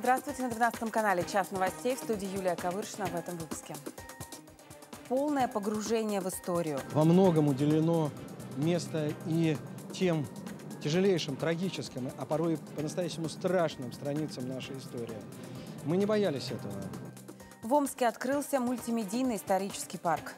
Здравствуйте, на 12 канале «Час новостей», в студии Юлия Ковыршина в этом выпуске. Полное погружение в историю. Во многом уделено место и тем тяжелейшим, трагическим, а порой по-настоящему страшным страницам нашей истории. Мы не боялись этого. В Омске открылся мультимедийный исторический парк.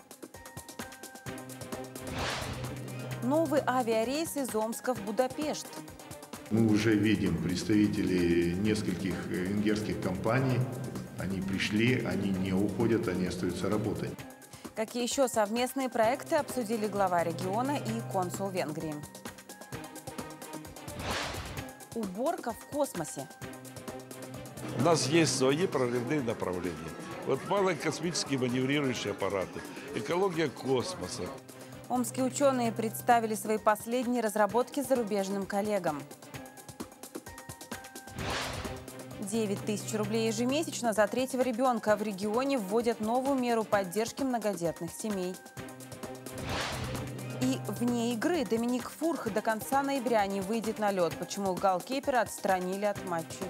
Новый авиарейс из Омска в Будапешт. Мы уже видим представителей нескольких венгерских компаний. Они пришли, они не уходят, они остаются работать. Какие еще совместные проекты обсудили глава региона и консул Венгрии? Уборка в космосе. У нас есть свои прорывные направления. Вот малые космические маневрирующие аппараты, экология космоса. Омские ученые представили свои последние разработки зарубежным коллегам. 9 тысяч рублей ежемесячно за третьего ребенка. В регионе вводят новую меру поддержки многодетных семей. И вне игры Доминик Фурх до конца ноября не выйдет на лед. Почему голкипера отстранили от матчей?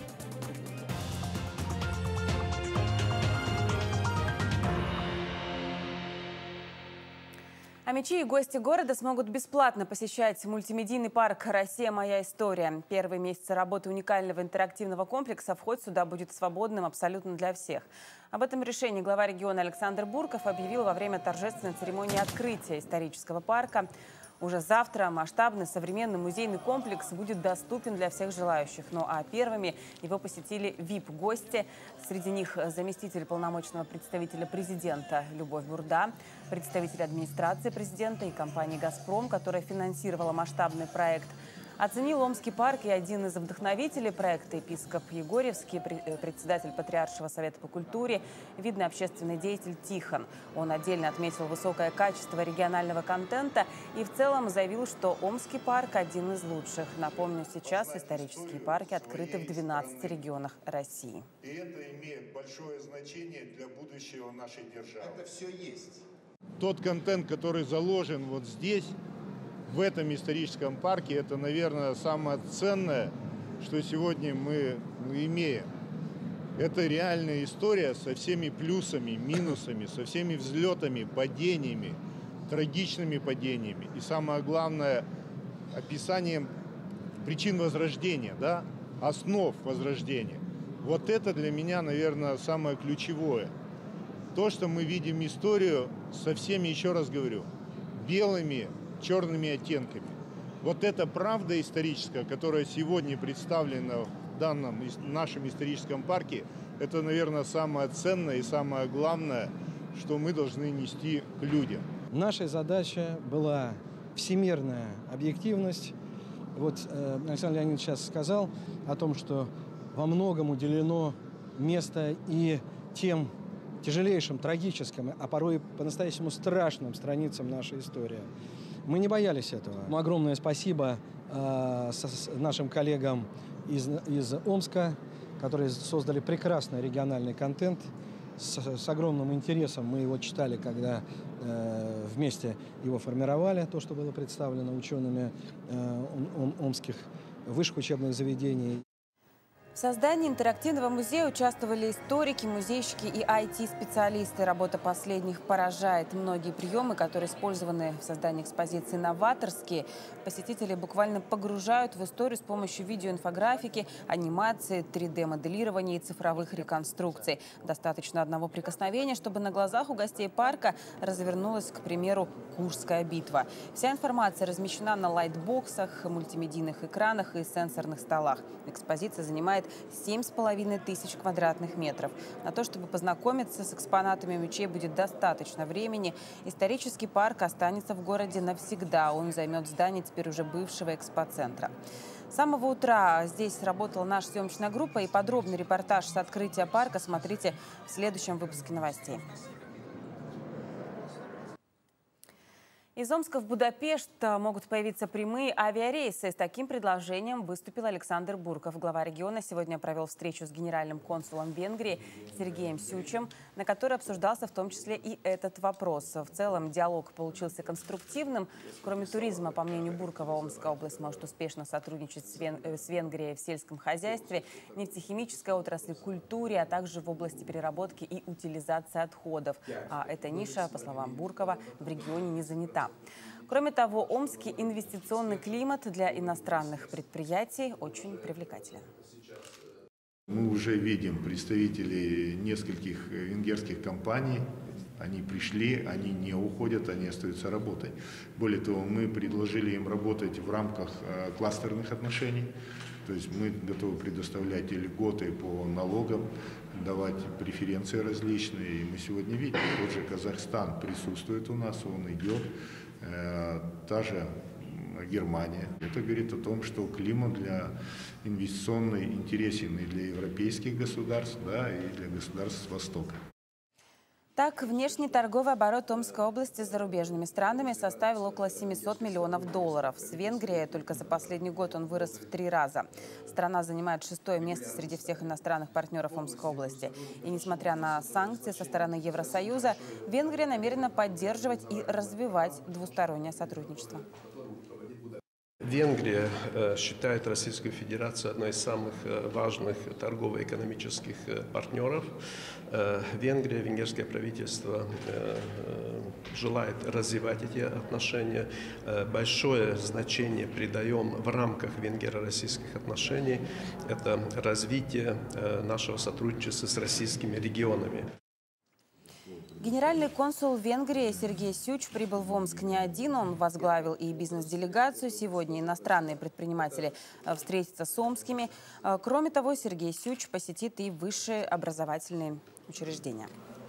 А мячи и гости города смогут бесплатно посещать мультимедийный парк «Россия. Моя история». Первые месяцы работы уникального интерактивного комплекса вход сюда будет свободным абсолютно для всех. Об этом решении глава региона Александр Бурков объявил во время торжественной церемонии открытия исторического парка. Уже завтра масштабный современный музейный комплекс будет доступен для всех желающих. Ну а первыми его посетили VIP-гости. Среди них заместитель полномочного представителя президента Любовь Бурда, представитель администрации президента и компании «Газпром», которая финансировала масштабный проект. Оценил Омский парк и один из вдохновителей проекта епископ Егорьевский, председатель Патриаршего совета по культуре, видный общественный деятель Тихон. Он отдельно отметил высокое качество регионального контента и в целом заявил, что Омский парк один из лучших. Напомню, сейчас исторические парки открыты в 12 регионах России. И это имеет большое значение для будущего нашей державы. Это все есть. Тот контент, который заложен вот здесь, в этом историческом парке, это, наверное, самое ценное, что сегодня мы имеем. Это реальная история со всеми плюсами, минусами, со всеми взлетами, падениями, трагичными падениями. И самое главное, описанием причин возрождения, да, основ возрождения. Вот это для меня, наверное, самое ключевое. То, что мы видим историю со всеми, еще раз говорю, белыми, черными оттенками. Вот эта правда историческая, которая сегодня представлена в данном нашем историческом парке, это, наверное, самое ценное и самое главное, что мы должны нести к людям. Наша задача была всемирная объективность. Вот Александр Леонидович сейчас сказал о том, что во многом уделено место и тем тяжелейшим, трагическим, а порой по-настоящему страшным страницам нашей истории. Мы не боялись этого. Огромное спасибо нашим коллегам из Омска, которые создали прекрасный региональный контент. С огромным интересом мы его читали, когда вместе его формировали, то, что было представлено учеными омских высших учебных заведений. В создании интерактивного музея участвовали историки, музейщики и IT-специалисты. Работа последних поражает. Многие приемы, которые использованы в создании экспозиции, новаторские. Посетители буквально погружают в историю с помощью видеоинфографики, анимации, 3D-моделирования и цифровых реконструкций. Достаточно одного прикосновения, чтобы на глазах у гостей парка развернулась, к примеру, Курская битва. Вся информация размещена на лайтбоксах, мультимедийных экранах и сенсорных столах. Экспозиция занимает 7500 квадратных метров. На то, чтобы познакомиться с экспонатами музея, будет достаточно времени. Исторический парк останется в городе навсегда. Он займет здание теперь уже бывшего экспоцентра. С самого утра здесь работала наша съемочная группа, и подробный репортаж с открытия парка смотрите в следующем выпуске новостей. Из Омска в Будапешт могут появиться прямые авиарейсы. С таким предложением выступил Александр Бурков. Глава региона сегодня провел встречу с генеральным консулом Венгрии Сергеем Сючем, на которой обсуждался в том числе и этот вопрос. В целом диалог получился конструктивным. Кроме туризма, по мнению Буркова, Омская область может успешно сотрудничать с Венгрией в сельском хозяйстве, нефтехимической отрасли, культуре, а также в области переработки и утилизации отходов. А эта ниша, по словам Буркова, в регионе не занята. Кроме того, омский инвестиционный климат для иностранных предприятий очень привлекателен. Мы уже видим представителей нескольких венгерских компаний. Они пришли, они не уходят, они остаются работать. Более того, мы предложили им работать в рамках кластерных отношений. То есть мы готовы предоставлять и льготы по налогам, давать преференции различные. И мы сегодня видим, тот же Казахстан присутствует у нас, он идет, та же Германия. Это говорит о том, что климат для инвестиционный интересен и для европейских государств, да, и для государств с Востока. Так, внешний торговый оборот Омской области с зарубежными странами составил около 700 миллионов долларов. С Венгрией только за последний год он вырос в 3 раза. Страна занимает 6-е место среди всех иностранных партнеров Омской области. И несмотря на санкции со стороны Евросоюза, Венгрия намерена поддерживать и развивать двустороннее сотрудничество. Венгрия считает Российскую Федерацию одной из самых важных торгово-экономических партнеров. Венгрия, венгерское правительство желает развивать эти отношения. Большое значение придаем в рамках венгеро-российских отношений. Это развитие нашего сотрудничества с российскими регионами. Генеральный консул Венгрии Сергей Сюч прибыл в Омск не один. Он возглавил и бизнес-делегацию. Сегодня иностранные предприниматели встретятся с омскими. Кроме того, Сергей Сюч посетит и высшие образовательные учреждения.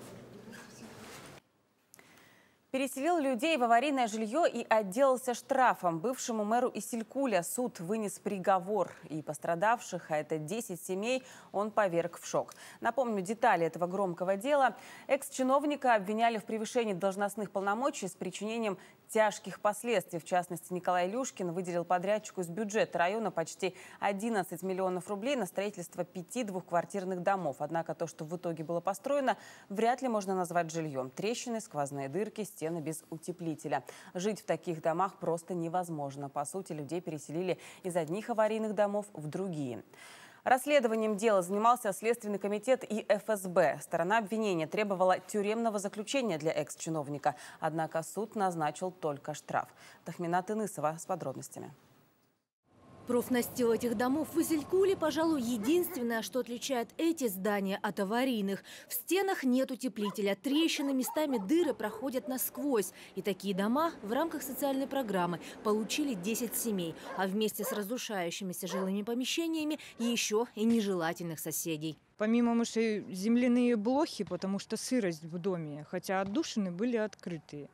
Переселил людей в аварийное жилье и отделался штрафом. Бывшему мэру Исилькуля суд вынес приговор. И пострадавших, а это 10 семей, он поверг в шок. Напомню детали этого громкого дела. Экс-чиновника обвиняли в превышении должностных полномочий с причинением тяжких последствий. В частности, Николай Илюшкин выделил подрядчику из бюджета района почти 11 миллионов рублей на строительство 5 двухквартирных домов. Однако то, что в итоге было построено, вряд ли можно назвать жильем. Трещины, сквозные дырки, стены без утеплителя. Жить в таких домах просто невозможно. По сути, людей переселили из одних аварийных домов в другие. Расследованием дела занимался Следственный комитет и ФСБ. Сторона обвинения требовала тюремного заключения для экс-чиновника. Однако суд назначил только штраф. Тахминат Инысова с подробностями. Профнастил этих домов в Исилькуле, пожалуй, единственное, что отличает эти здания от аварийных. В стенах нет утеплителя, трещины, местами дыры проходят насквозь. И такие дома в рамках социальной программы получили 10 семей, а вместе с разрушающимися жилыми помещениями еще и нежелательных соседей. Помимо мышей земляные блохи, потому что сырость в доме, хотя отдушины были открытые.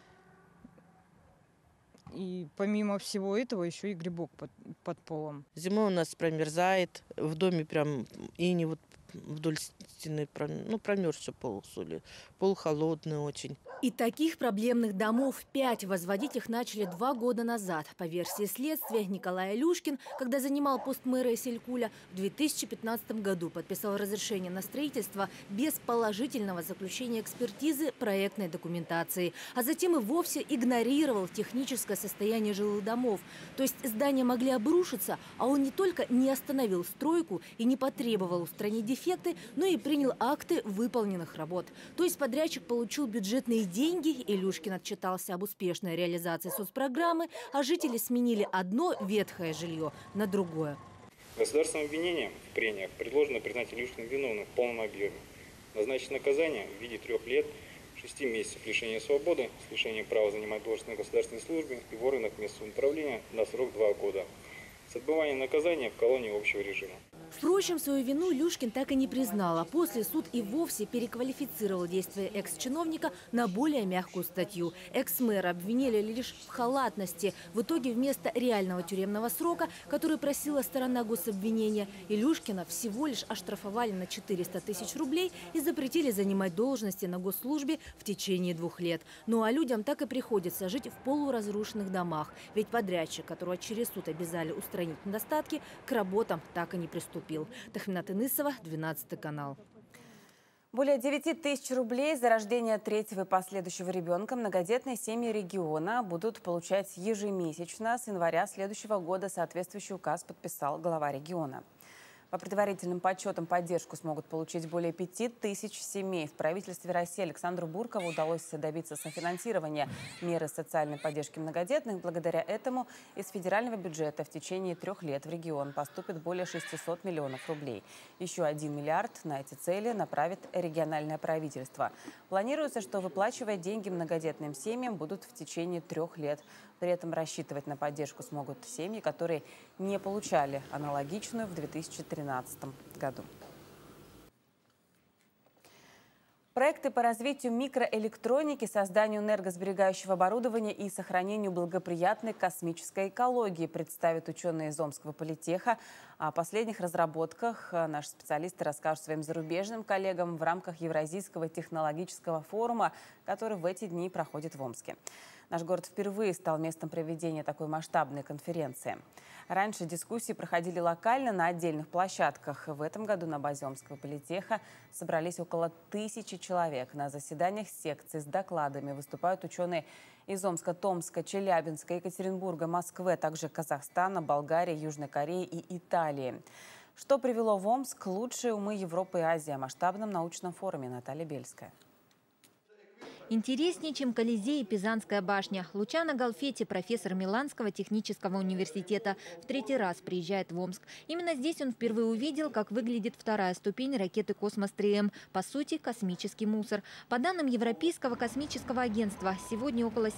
И помимо всего этого еще и грибок под полом. Зимой у нас промерзает, в доме прям иней вот вдоль стены, промерз все пол, пол холодный очень. И таких проблемных домов 5. Возводить их начали 2 года назад. По версии следствия, Николай Илюшкин, когда занимал пост мэра Исилькуля, в 2015 году подписал разрешение на строительство без положительного заключения экспертизы проектной документации. А затем и вовсе игнорировал техническое состояние жилых домов. То есть здания могли обрушиться, а он не только не остановил стройку и не потребовал устранить дефекты, но и принял акты выполненных работ. То есть подрядчик получил бюджетные деньги, Илюшкин отчитался об успешной реализации соцпрограммы, а жители сменили одно ветхое жилье на другое. Государственным обвинением в прениях предложено признать Илюшкина виновным в полном объеме. Назначить наказание в виде 3 лет, 6 месяцев лишения свободы, с лишением права занимать должность на государственной службе и в органах местного управления на срок 2 года. С отбыванием наказания в колонии общего режима. Впрочем, свою вину Илюшкин так и не признал, а после суд и вовсе переквалифицировал действия экс-чиновника на более мягкую статью. Экс-мэра обвинили лишь в халатности. В итоге вместо реального тюремного срока, который просила сторона гособвинения, Илюшкина всего лишь оштрафовали на 400 тысяч рублей и запретили занимать должности на госслужбе в течение 2 лет. Ну а людям так и приходится жить в полуразрушенных домах. Ведь подрядчик, которого через суд обязали устранить недостатки, к работам так и не приступил. Тахминат Инысова, 12 канал. Более 9 тысяч рублей за рождение 3-го и последующего ребенка многодетные семьи региона будут получать ежемесячно. С января следующего года соответствующий указ подписал глава региона. По предварительным подсчетам поддержку смогут получить более 5 тысяч семей. В правительстве России Александру Буркову удалось добиться софинансирования меры социальной поддержки многодетных. Благодаря этому из федерального бюджета в течение 3 лет в регион поступит более 600 миллионов рублей. Еще 1 миллиард на эти цели направит региональное правительство. Планируется, что выплачивая деньги многодетным семьям будут в течение 3 лет. При этом рассчитывать на поддержку смогут семьи, которые не получали аналогичную в 2013 году. Проекты по развитию микроэлектроники, созданию энергосберегающего оборудования и сохранению благоприятной космической экологии представят ученые из Омского политеха. О последних разработках наши специалисты расскажут своим зарубежным коллегам в рамках Евразийского технологического форума, который в эти дни проходит в Омске. Наш город впервые стал местом проведения такой масштабной конференции. Раньше дискуссии проходили локально на отдельных площадках. В этом году на базе Омского политеха собрались около 1000 человек. На заседаниях секций с докладами выступают ученые из Омска, Томска, Челябинска, Екатеринбурга, Москвы, а также Казахстана, Болгарии, Южной Кореи и Италии. Что привело в Омск лучшие умы Европы и Азии? О масштабном научном форуме Наталья Бельская. Интереснее, чем Колизей и Пизанская башня. Лучано Галфетти, профессор Миланского технического университета, в 3-й раз приезжает в Омск. Именно здесь он впервые увидел, как выглядит 2-я ступень ракеты «Космос-3М». По сути, космический мусор. По данным Европейского космического агентства, сегодня около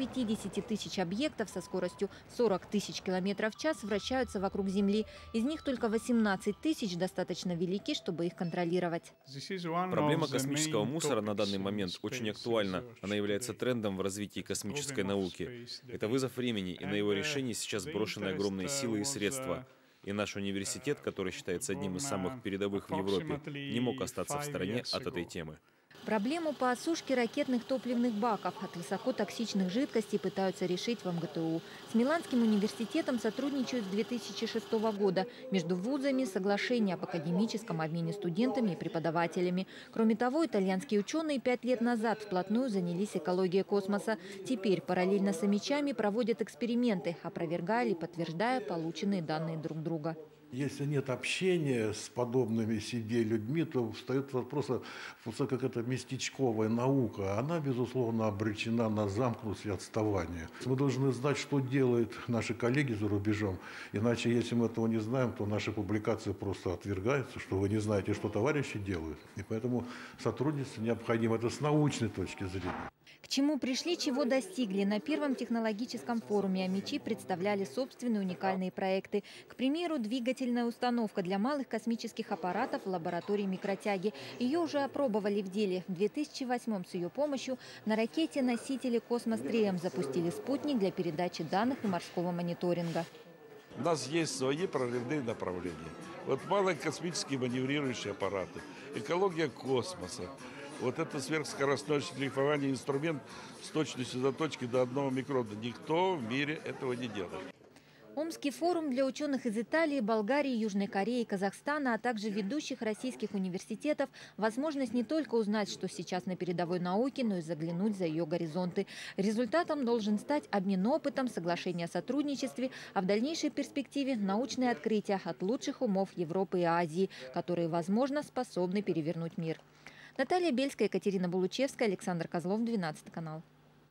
750 тысяч объектов со скоростью 40 тысяч километров в час вращаются вокруг Земли. Из них только 18 тысяч достаточно велики, чтобы их контролировать. Проблема космического мусора на данный момент очень актуальна. Она является трендом в развитии космической науки. Это вызов времени, и на его решение сейчас брошены огромные силы и средства. И наш университет, который считается одним из самых передовых в Европе, не мог остаться в стороне от этой темы. Проблему по осушке ракетных топливных баков от высокотоксичных жидкостей пытаются решить в МГТУ. С Миланским университетом сотрудничают с 2006 года. Между вузами соглашение об академическом обмене студентами и преподавателями. Кроме того, итальянские ученые 5 лет назад вплотную занялись экологией космоса. Теперь параллельно с омичами проводят эксперименты, опровергая или подтверждая полученные данные друг друга. Если нет общения с подобными себе людьми, то встает вопрос, как это местечковая наука. Она, безусловно, обречена на замкнутость и отставание. Мы должны знать, что делают наши коллеги за рубежом. Иначе, если мы этого не знаем, то наши публикации просто отвергаются, что вы не знаете, что товарищи делают. И поэтому сотрудничество необходимо. Это с научной точки зрения. К чему пришли, чего достигли. На первом технологическом форуме омичи представляли собственные уникальные проекты. К примеру, двигательная установка для малых космических аппаратов в лаборатории микротяги. Ее уже опробовали в деле. В 2008-м с ее помощью на ракете-носителе «Космос-3М» запустили спутник для передачи данных и морского мониторинга. У нас есть свои прорывные направления. Вот малые космические маневрирующие аппараты, экология космоса. Вот это сверхскоростное шлифование инструмент с точностью заточки до 1 микрона. Никто в мире этого не делает. Омский форум для ученых из Италии, Болгарии, Южной Кореи, Казахстана, а также ведущих российских университетов – возможность не только узнать, что сейчас на передовой науке, но и заглянуть за ее горизонты. Результатом должен стать обмен опытом, соглашение о сотрудничестве, а в дальнейшей перспективе – научные открытия от лучших умов Европы и Азии, которые, возможно, способны перевернуть мир. Наталья Бельская, Екатерина Булучевская, Александр Козлов, 12 канал.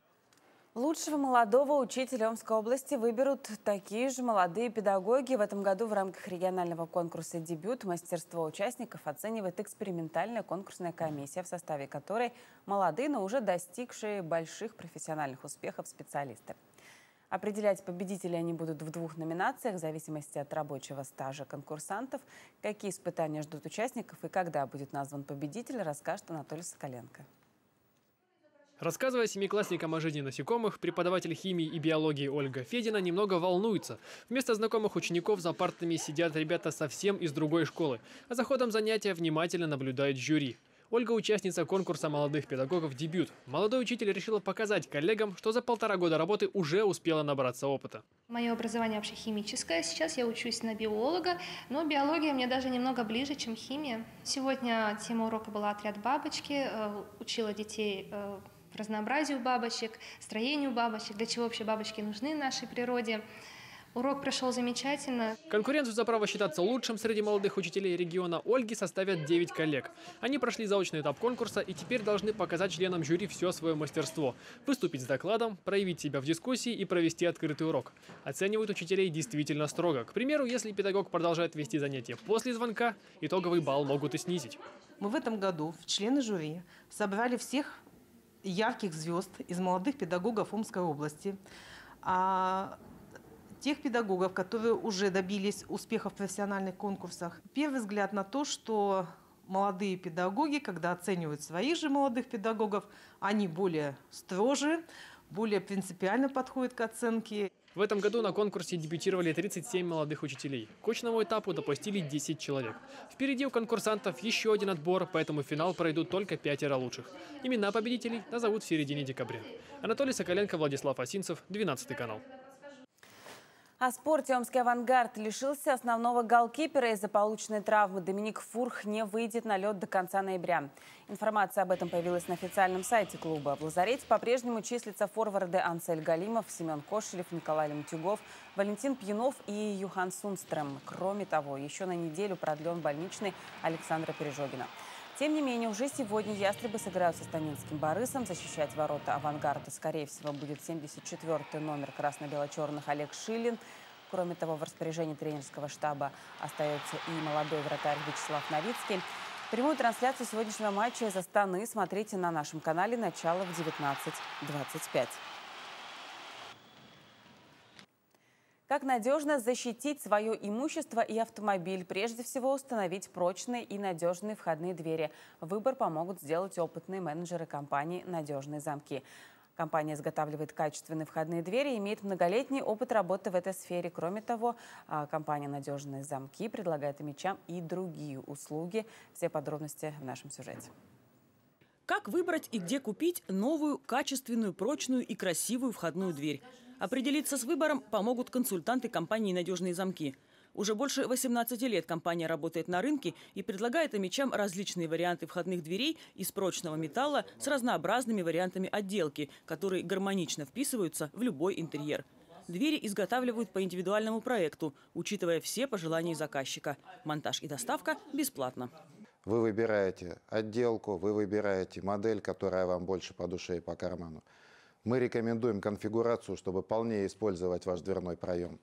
Лучшего молодого учителя Омской области выберут такие же молодые педагоги. В этом году в рамках регионального конкурса «Дебют» мастерство участников оценивает экспериментальная конкурсная комиссия, в составе которой молодые, но уже достигшие больших профессиональных успехов специалисты. Определять победителей они будут в 2 номинациях в зависимости от рабочего стажа конкурсантов. Какие испытания ждут участников и когда будет назван победитель, расскажет Анатолий Соколенко. Рассказывая семиклассникам о жизни насекомых, преподаватель химии и биологии Ольга Федина немного волнуется. Вместо знакомых учеников за партами сидят ребята совсем из другой школы, а за ходом занятия внимательно наблюдает жюри. Ольга – участница конкурса молодых педагогов «Дебют». Молодой учитель решила показать коллегам, что за 1,5 года работы уже успела набраться опыта. Мое образование вообще химическое. Сейчас я учусь на биолога, но биология мне даже немного ближе, чем химия. Сегодня тема урока была «Отряд бабочки». Учила детей разнообразию бабочек, строению бабочек, для чего вообще бабочки нужны в нашей природе. Урок прошел замечательно. Конкуренцию за право считаться лучшим среди молодых учителей региона Ольги составят 9 коллег. Они прошли заочный этап конкурса и теперь должны показать членам жюри все свое мастерство. Выступить с докладом, проявить себя в дискуссии и провести открытый урок. Оценивают учителей действительно строго. К примеру, если педагог продолжает вести занятия после звонка, итоговый балл могут и снизить. Мы в этом году в члены жюри собрали всех ярких звезд из молодых педагогов Омской области. Тех педагогов, которые уже добились успеха в профессиональных конкурсах. Первый взгляд на то, что молодые педагоги, когда оценивают своих же молодых педагогов, они более строже, более принципиально подходят к оценке. В этом году на конкурсе дебютировали 37 молодых учителей. К очному этапу допустили 10 человек. Впереди у конкурсантов еще один отбор, поэтому в финал пройдут только 5 лучших. Имена победителей назовут в середине декабря. Анатолий Соколенко, Владислав Осинцев, 12 канал. О спорте омский «Авангард» лишился основного голкипера из-за полученной травмы. Доминик Фурх не выйдет на лед до конца ноября. Информация об этом появилась на официальном сайте клуба. В лазарете по-прежнему числятся форварды Ансель Галимов, Семен Кошелев, Николай Лемтюгов, Валентин Пьянов и Юхан Сунстрем. Кроме того, еще на неделю продлен больничный Александра Пережогина. Тем не менее, уже сегодня ястребы сыграют со станинским «Борисом». Защищать ворота «Авангарда», скорее всего, будет 74-й номер красно-бело-черных Олег Шилин. Кроме того, в распоряжении тренерского штаба остается и молодой вратарь Вячеслав Новицкий. Прямую трансляцию сегодняшнего матча из Астаны смотрите на нашем канале. Начало в 19:25. Как надежно защитить свое имущество и автомобиль? Прежде всего, установить прочные и надежные входные двери. Выбор помогут сделать опытные менеджеры компании «Надежные замки». Компания изготавливает качественные входные двери и имеет многолетний опыт работы в этой сфере. Кроме того, компания «Надежные замки» предлагает имичам и другие услуги. Все подробности в нашем сюжете. Как выбрать и где купить новую, качественную, прочную и красивую входную дверь? Определиться с выбором помогут консультанты компании «Надежные замки». Уже больше 18 лет компания работает на рынке и предлагает имичам различные варианты входных дверей из прочного металла с разнообразными вариантами отделки, которые гармонично вписываются в любой интерьер. Двери изготавливают по индивидуальному проекту, учитывая все пожелания заказчика. Монтаж и доставка бесплатно. Вы выбираете отделку, вы выбираете модель, которая вам больше по душе и по карману. Мы рекомендуем конфигурацию, чтобы полнее использовать ваш дверной проем.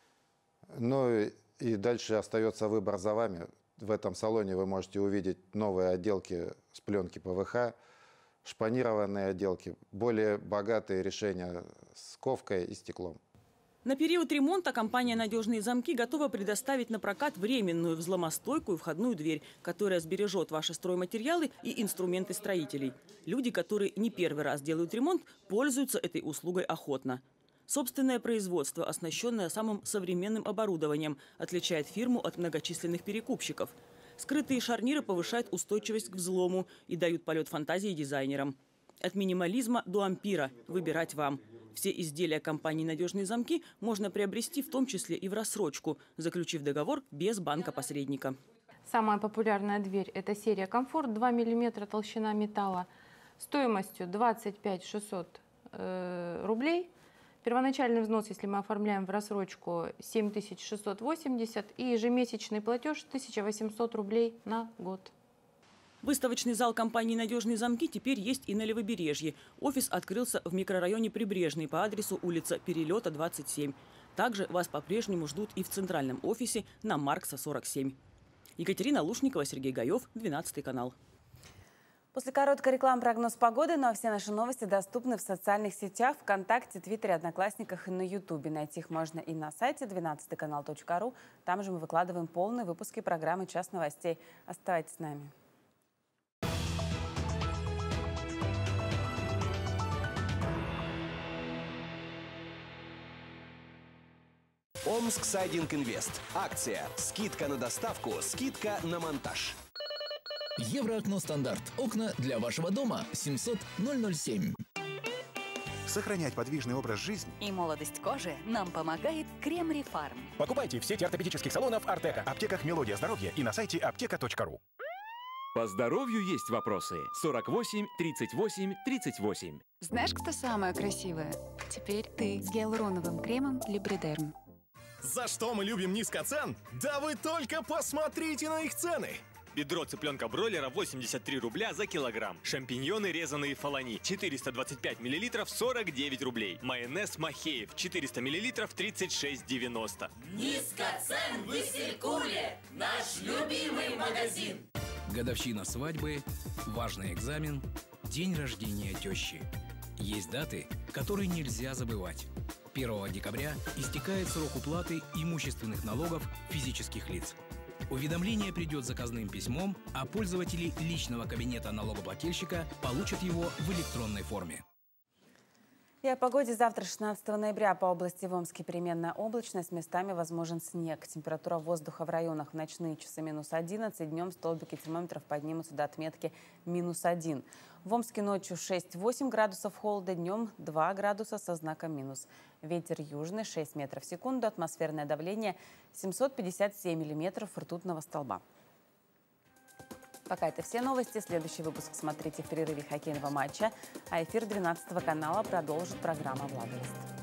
Ну и дальше остается выбор за вами. В этом салоне вы можете увидеть новые отделки с пленки ПВХ, шпанированные отделки, более богатые решения с ковкой и стеклом. На период ремонта компания «Надежные замки» готова предоставить на прокат временную взломостойкую входную дверь, которая сбережет ваши стройматериалы и инструменты строителей. Люди, которые не первый раз делают ремонт, пользуются этой услугой охотно. Собственное производство, оснащенное самым современным оборудованием, отличает фирму от многочисленных перекупщиков. Скрытые шарниры повышают устойчивость к взлому и дают полет фантазии дизайнерам. От минимализма до ампира выбирать вам. Все изделия компании «Надежные замки» можно приобрести в том числе и в рассрочку, заключив договор без банка-посредника. Самая популярная дверь – это серия «Комфорт», 2 мм толщина металла, стоимостью 25 600 рублей. Первоначальный взнос, если мы оформляем в рассрочку, 7680 и ежемесячный платеж 1800 рублей на год. Выставочный зал компании «Надежные замки» теперь есть и на Левобережье. Офис открылся в микрорайоне Прибрежный по адресу улица Перелета, 27. Также вас по-прежнему ждут и в центральном офисе на Маркса, 47. Екатерина Лушникова, Сергей Гаев, 12 канал. После короткой рекламы прогноз погоды, ну а все наши новости доступны в социальных сетях, ВКонтакте, Твиттере, Одноклассниках и на Ютубе. Найти их можно и на сайте 12kanal.ru. Там же мы выкладываем полные выпуски программы «Час новостей». Оставайтесь с нами. Омск Сайдинг Инвест. Акция. Скидка на доставку, скидка на монтаж. Евроокно стандарт. Окна для вашего дома. 700-007. Сохранять подвижный образ жизни и молодость кожи нам помогает крем Рефарм. Покупайте в сети ортопедических салонов Артека, аптеках Мелодия Здоровья и на сайте аптека.ру. По здоровью есть вопросы. 48 38 38. Знаешь, кто самая красивая? Теперь ты с гиалуроновым кремом Либридерм. За что мы любим низко цен? Да вы только посмотрите на их цены! Бедро цыпленка-бройлера 83 рубля за килограмм. Шампиньоны резаные фалани 425 мл 49 рублей. Майонез Махеев 400 мл 36,90. Низко цен в Исилькуле! Наш любимый магазин! Годовщина свадьбы, важный экзамен, день рождения тещи. Есть даты, которые нельзя забывать. 1 декабря истекает срок уплаты имущественных налогов физических лиц. Уведомление придет заказным письмом, а пользователи личного кабинета налогоплательщика получат его в электронной форме. И о погоде завтра, 16 ноября, по области в Омске переменная облачность, местами возможен снег. Температура воздуха в районах в ночные часы -11, днем столбики термометров поднимутся до отметки -1. В Омске ночью 6-8 градусов холода, днем 2 градуса со знаком минус. Ветер южный 6 метров в секунду, атмосферное давление 757 миллиметров ртутного столба. Пока это все новости. Следующий выпуск смотрите в перерыве хоккейного матча. А эфир 12 канала продолжит программа «Благовест».